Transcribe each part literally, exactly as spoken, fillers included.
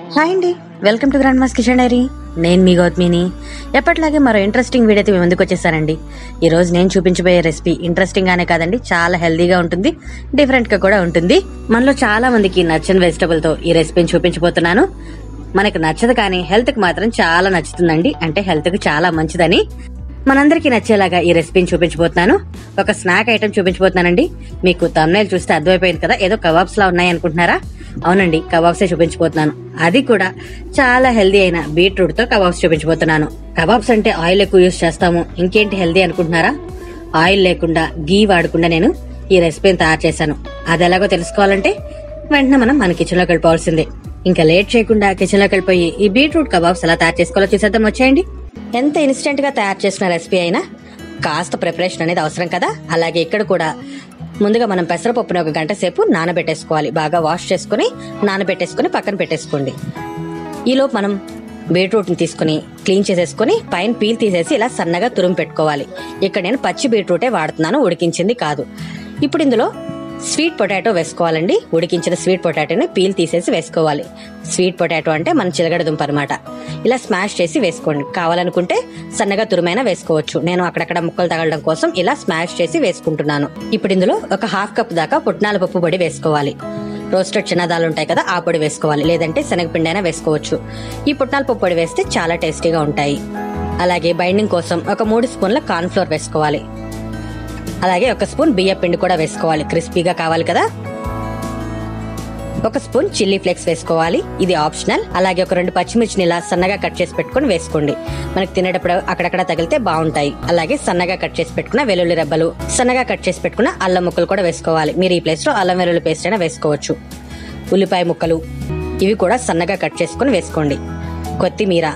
Hi అండి, welcome to grand ma's kitchen diary. నేను మీ గౌతమిని. ఎప్పటిలాగే మరో ఇంట్రెస్టింగ్ వీడియోతో మీ ముందుకు వచ్చేసానండి. ఈ రోజు నేను చూపించబోయే రెసిపీ ఇంట్రెస్టింగ్ గానే కాదండి, చాలా హెల్దీగా ఉంటుంది, డిఫరెంట్ గా కూడా ఉంటుంది. మనలో చాలా మందికి నచ్చని వెజిటబుల్ తో ఈ రెసిపీని చూపించబోతున్నాను. మనకు నచ్చదు కానీ హెల్త్ కి మాత్రం చాలా నచ్చుతుందండి, అంటే హెల్త్ కి చాలా మంచిదని. మనందరికీ నచ్చేలాగా ఈ రెసిపీని చూపించబోతున్నాను. ఒక స్నాక్ ఐటమ్ చూపించబోతున్నానండి. మీకు థంబ్నెయిల్ చూస్తే అర్థమైపోయింది కదా, ఏదో కబాబ్స్ లా ఉన్నాయి అనుకుంటున్నారా? అవునండి, కబాబ్సే చూపించబోతున్నాను. అది కూడా చాలా హెల్దీ అయిన బీట్రూట్ తో కబాబ్స్ చూపించబోతున్నాను. కబాబ్స్ అంటే ఆయిల్ ఎక్కువ యూజ్ చేస్తాము, ఇంకేంటి హెల్దీ అనుకుంటున్నారా? ఆయిల్ లేకుండా గీ వాడకుండా నేను ఈ రెసిపీని తయారు చేశాను. అది ఎలాగో తెలుసుకోవాలంటే వెంటనే మనం మన కిచెన్ లోకి వెళ్ళిపోవాల్సిందే. ఇంకా లేట్ చేయకుండా కిచెన్ లోకి వెళ్ళిపోయి ఈ బీట్రూట్ కబాబ్స్ ఎలా తయారు చేసుకోవాలో చూసేద్దాం. వచ్చేయండి. ఎంత ఇన్స్టెంట్ గా తయారు చేసిన రెసిపీ అయినా కాస్త ప్రిపరేషన్ అనేది అవసరం కదా. అలాగే ఇక్కడ కూడా ముందుగా మనం పెసరపప్పుని ఒక గంట సేపు నానబెట్టేసుకోవాలి. బాగా వాష్ చేసుకుని నానబెట్టేసుకుని పక్కన పెట్టేసుకోండి. ఈలోపు మనం బీట్రూట్ ని తీసుకుని క్లీన్ చేసేసుకుని పైన పీల్ తీసేసి ఇలా సన్నగా తురుము పెట్టుకోవాలి. ఇక్కడ నేను పచ్చి బీట్రూటే వాడుతున్నాను, ఉడికించింది కాదు. ఇప్పుడు ఇందులో స్వీట్ పొటాటో వేసుకోవాలండి. ఉడికించిన స్వీట్ పొటాటోని పీల్ తీసేసి వేసుకోవాలి. స్వీట్ పొటాటో అంటే మన చిలగడ దుంప అనమాట. ఇలా స్మాష్ చేసి వేసుకోండి. కావాలనుకుంటే సన్నగా తురుమైనా వేసుకోవచ్చు. నేను అక్కడక్కడ ముక్కలు తగలడం కోసం ఇలా స్మాష్ చేసి వేసుకుంటున్నాను. ఇప్పుడు ఇందులో ఒక హాఫ్ కప్ దాకా పుట్నాల పప్పు పొడి వేసుకోవాలి. రోస్టెడ్ చిన్నదాలు ఉంటాయి కదా, ఆ పొడి వేసుకోవాలి. లేదంటే శనగపిండి అయినా వేసుకోవచ్చు. ఈ పుట్నాల పప్పు పొడి వేస్తే చాలా టేస్టీగా ఉంటాయి. అలాగే బైండింగ్ కోసం ఒక మూడు స్పూన్ల కార్న్ ఫ్లోర్ వేసుకోవాలి. అలాగే ఒక స్పూన్ బియ్య పిండి కూడా వేసుకోవాలి, క్రిస్పీగా కావాలి కదా. ఒక స్పూన్ చిల్లీ ఫ్లేక్స్ వేసుకోవాలి, ఇది ఆప్షనల్. అలాగే ఒక రెండు పచ్చిమిర్చిని ఇలా సన్నగా కట్ చేసి పెట్టుకుని వేసుకోండి. మనకి తినేటప్పుడు అక్కడక్కడ తగిలితే బాగుంటాయి. అలాగే సన్నగా కట్ చేసి పెట్టుకున్న వెల్లుల్లి రెబ్బలు, సన్నగా కట్ చేసి పెట్టుకున్న అల్లం ముక్కలు కూడా వేసుకోవాలి. మీరు ఈ ప్లేస్ లో అల్లం వెల్లుల్లి పేస్ట్ అయినా వేసుకోవచ్చు. ఉల్లిపాయ ముక్కలు ఇవి కూడా సన్నగా కట్ చేసుకుని వేసుకోండి. కొత్తిమీర,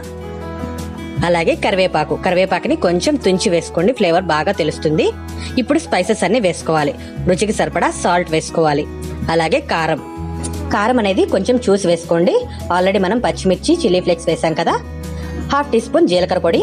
అలాగే కరివేపాకు. కరివేపాకుని కొంచెం తుంచి వేసుకోండి, ఫ్లేవర్ బాగా తెలుస్తుంది. ఇప్పుడు స్పైసెస్ అన్ని వేసుకోవాలి. రుచికి సరిపడా సాల్ట్ వేసుకోవాలి. అలాగే కారం కారం అనేది కొంచెం చూసి వేసుకోండి. ఆల్రెడీ మనం పచ్చిమిర్చి చిల్లీ ఫ్లేక్స్ వేసాం కదా. హాఫ్ టీ స్పూన్ జీలకర్ర పొడి,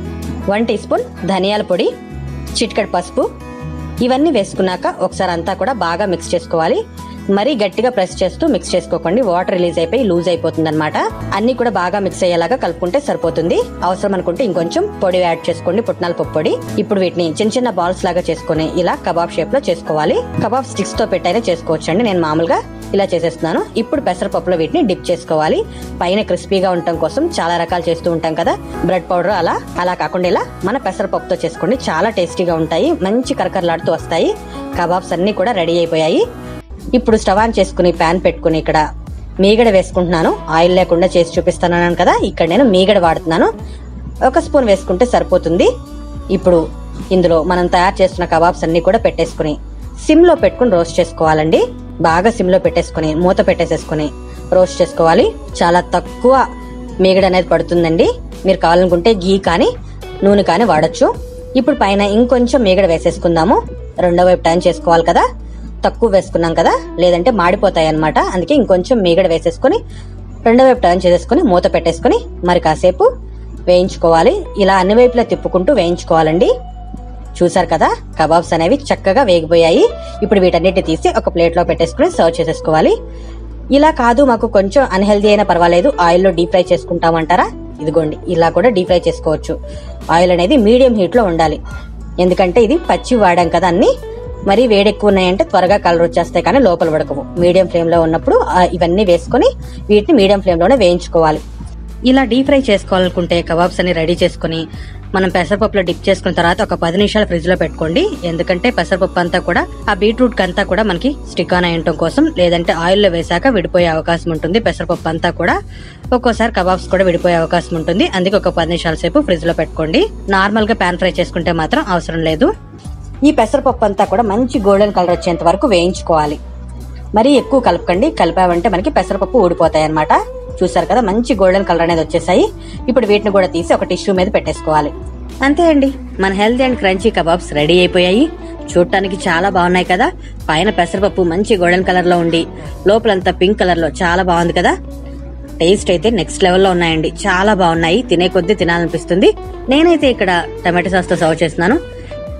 వన్ టీ స్పూన్ ధనియాల పొడి, చిటికెడు పసుపు. ఇవన్నీ వేసుకున్నాక ఒకసారి అంతా కూడా బాగా మిక్స్ చేసుకోవాలి. మరీ గట్టిగా ప్రెస్ చేస్తూ మిక్స్ చేసుకోకండి, వాటర్ రిలీజ్ అయిపోయి లూజ్ అయిపోతుంది అనమాట. అన్ని కూడా బాగా మిక్స్ అయ్యేలాగా కలుపుకుంటే సరిపోతుంది. అవసరం అనుకుంటే ఇంకొంచెం పొడి యాడ్ చేసుకోండి, పుట్నాల పప్పు పొడి. ఇప్పుడు వీటిని చిన్న చిన్న బాల్స్ లాగా చేసుకుని ఇలా కబాబ్ షేప్ లో చేసుకోవాలి. కబాబ్ స్టిక్స్ తో పెట్టైనా చేసుకోవచ్చు అండి, నేను మామూలుగా ఇలా చేసేస్తున్నాను. ఇప్పుడు పెసరపప్పులో వీటిని డిప్ చేసుకోవాలి. పైన క్రిస్పీగా ఉండటం కోసం చాలా రకాలు చేస్తూ ఉంటాం కదా, బ్రెడ్ పౌడర్ అలా అలా కాకుండా ఇలా మన పెసరపప్పుతో చేసుకోండి, చాలా టేస్టీగా ఉంటాయి, మంచి కరకరలాడుతూ వస్తాయి. కబాబ్స్ అన్ని కూడా రెడీ అయిపోయాయి. ఇప్పుడు స్టవ్ ఆన్ చేసుకుని ప్యాన్ పెట్టుకుని ఇక్కడ మీగడ వేసుకుంటున్నాను. ఆయిల్ లేకుండా చేసి చూపిస్తున్నాను కదా, ఇక్కడ నేను మీగడ వాడుతున్నాను. ఒక స్పూన్ వేసుకుంటే సరిపోతుంది. ఇప్పుడు ఇందులో మనం తయారు చేస్తున్న కబాబ్స్ అన్ని కూడా పెట్టేసుకుని సిమ్ లో పెట్టుకుని రోస్ట్ చేసుకోవాలండి. బాగా సిమ్ లో పెట్టేసుకుని మూత పెట్టేసేసుకుని రోస్ట్ చేసుకోవాలి. చాలా తక్కువ మీగడ అనేది పడుతుందండి. మీరు కావాలనుకుంటే గీ కానీ నూనె కానీ వాడచ్చు. ఇప్పుడు పైన ఇంకొంచెం మీగడ వేసేసుకుందాము. రెండో వైపు టర్న్ చేసుకోవాలి కదా, తక్కువ వేసుకున్నాం కదా, లేదంటే మాడిపోతాయి అనమాట. అందుకే ఇంకొంచెం మీగడ వేసేసుకుని రెండో వైపు టర్న్ చేసేసుకుని మూత పెట్టేసుకుని మరి కాసేపు వేయించుకోవాలి. ఇలా అన్ని వైపులా తిప్పుకుంటూ వేయించుకోవాలండి. చూసారు కదా, కబాబ్స్ అనేవి చక్కగా వేగిపోయాయి. ఇప్పుడు వీటన్నిటిని తీసి ఒక ప్లేట్ లో పెట్టేసుకుని సర్వ్ చేసేసుకోవాలి. ఇలా కాదు మాకు కొంచెం అన్హెల్దీ అయినా పర్వాలేదు, ఆయిల్లో డీప్ ఫ్రై చేసుకుంటామంటారా, ఇదిగోండి ఇలా కూడా డీప్ ఫ్రై చేసుకోవచ్చు. ఆయిల్ అనేది మీడియం హీట్ లో ఉండాలి, ఎందుకంటే ఇది పచ్చి వాడాం కదా అన్ని. మరి వేడి ఎక్కువ ఉన్నాయంటే త్వరగా కలర్ వచ్చేస్తాయి కానీ లోపల ఉడకవు. మీడియం ఫ్లేమ్ లో ఉన్నప్పుడు ఇవన్నీ వేసుకుని వీటిని మీడియం ఫ్లేమ్ లోనే వేయించుకోవాలి. ఇలా డీప్ ఫ్రై చేసుకోవాలనుకుంటే కబాబ్స్ అన్ని రెడీ చేసుకుని మనం పెసరపప్పులో డిప్ చేసుకున్న తర్వాత ఒక పది నిమిషాలు ఫ్రిడ్జ్ లో పెట్టుకోండి. ఎందుకంటే పెసరపప్పు అంతా కూడా ఆ బీట్రూట్ అంతా కూడా మనకి స్టిక్ ఆన్ అయ్యటం కోసం, లేదంటే ఆయిల్లో వేసాక విడిపోయే అవకాశం ఉంటుంది. పెసరపప్పు అంతా కూడా ఒక్కోసారి కబాబ్స్ కూడా విడిపోయే అవకాశం ఉంటుంది. అందుకే ఒక పది నిమిషాల సేపు ఫ్రిడ్జ్ లో పెట్టుకోండి. నార్మల్ గా పాన్ ఫ్రై చేసుకుంటే మాత్రం అవసరం లేదు. ఈ పెసరపప్పు అంతా కూడా మంచి గోల్డెన్ కలర్ వచ్చేంత వరకు వేయించుకోవాలి. మరీ ఎక్కువ కలపకండి, కలిపామంటే మనకి పెసరపప్పు ఊడిపోతాయి అనమాట. చూసారు కదా, మంచి గోల్డెన్ కలర్ అనేది వచ్చేసాయి. ఇప్పుడు వీటిని కూడా తీసి ఒక టిష్యూ మీద పెట్టేసుకోవాలి. అంతే అండి, మన healthy and crunchy kebabs ready అయిపోయాయి. చూడటానికి చాలా బాగున్నాయి కదా. పైన పెసరపప్పు మంచి గోల్డెన్ కలర్ లో ఉండి లోపలంతా పింక్ కలర్ లో చాలా బాగుంది కదా. టేస్ట్ అయితే నెక్స్ట్ లెవెల్లో ఉన్నాయండి, చాలా బాగున్నాయి. తినే కొద్దీ తినాలనిపిస్తుంది. నేనైతే ఇక్కడ టమాటో సాస్ తో సర్వ్ చేస్తున్నాను.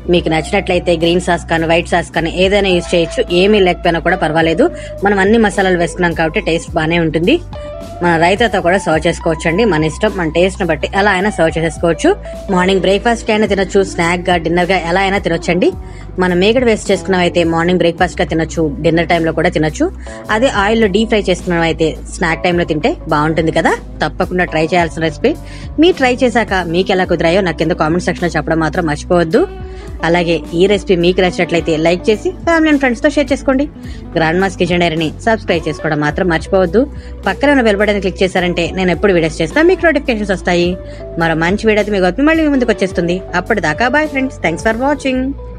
మీకు నచ్చినట్లయితే గ్రీన్ సాస్ కానీ వైట్ సాస్ కానీ ఏదైనా యూజ్ చేయొచ్చు. ఏమీ లేకపోయినా కూడా పర్వాలేదు. మనం అన్ని మసాలాలు వేసుకున్నాం కాబట్టి టేస్ట్ బానే ఉంటుంది. మన రైతాతో కూడా సర్వ్ చేసుకోవచ్చు అండి. మన ఇష్టం, మన టేస్ట్ ని బట్టి ఎలా అయినా సర్వ్ చేసేసుకోవచ్చు. మార్నింగ్ బ్రేక్ఫాస్ట్ కి అయినా తినొచ్చు, స్నాక్ గా, డిన్నర్ గా ఎలా అయినా తినొచ్చండి. మనం మేగడ వేస్ట్ చేసుకున్నాం అయితే మార్నింగ్ బ్రేక్ఫాస్ట్ గా తినొచ్చు, డిన్నర్ టైంలో కూడా తినొచ్చు. అదే ఆయిల్ లో డీప్ ఫ్రై చేసుకున్నాం అయితే స్నాక్ టైంలో తింటే బాగుంటుంది కదా. తప్పకుండా ట్రై చేయాల్సిన రెసిపీ. మీరు ట్రై చేశాక మీకు ఎలా కుదిరాయో నాకు కింద కామెంట్ సెక్షన్ లో చెప్పడం మాత్రం మర్చిపోవద్దు. అలాగే ఈ రెసిపీ మీకు నచ్చినట్లయితే లైక్ చేసి ఫ్యామిలీ అండ్ ఫ్రెండ్స్ తో షేర్ చేసుకోండి. గ్రాండ్ మాస్ కిచెన్ డైరీని సబ్స్క్రైబ్ చేసుకోవడం మాత్రం మర్చిపోవద్దు. పక్కన ఉన్న బెల్ బటన్ క్లిక్ చేశారంటే నేను ఎప్పుడు వీడియోస్ చేసినా మీకు నోటిఫికేషన్స్ వస్తాయి. మరో మంచి వీడియో మీకు మళ్ళీ మీ ముందుకు వచ్చేస్తుంది. అప్పటిదాకా bye friends, thanks for watching.